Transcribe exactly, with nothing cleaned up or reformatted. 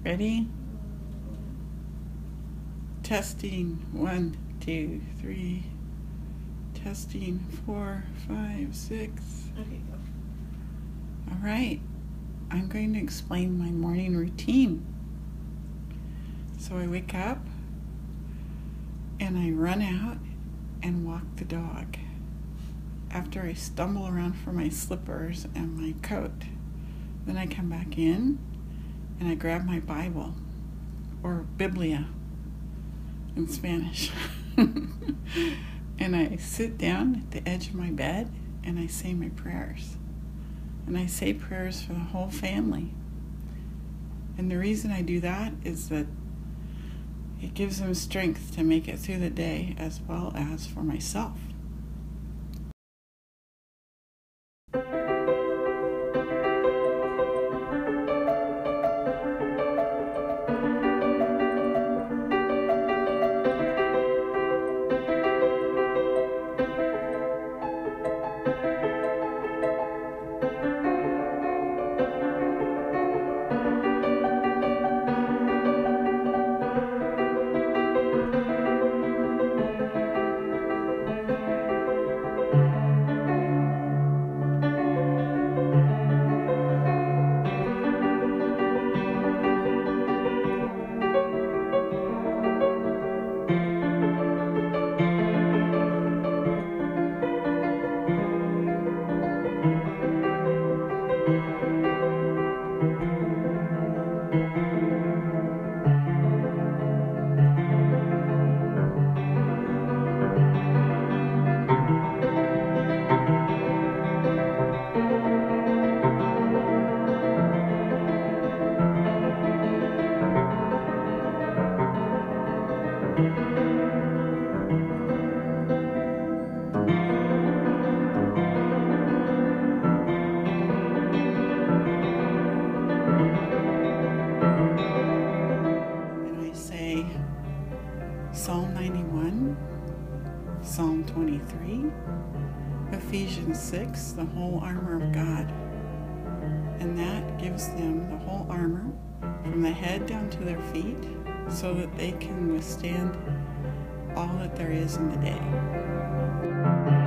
Ready? Testing. One, two, three. Testing. Four, five, six. Okay, go. All right. I'm going to explain my morning routine. So I wake up and I run out and walk the dog. After I stumble around for my slippers and my coat, then I come back in and I grab my Bible, or Biblia in Spanish, and I sit down at the edge of my bed and I say my prayers. And I say prayers for the whole family. And the reason I do that is that it gives them strength to make it through the day, as well as for myself. Psalm ninety-one, Psalm twenty-three, Ephesians six, the whole armor of God. And that gives them the whole armor from the head down to their feet so that they can withstand all that there is in the day.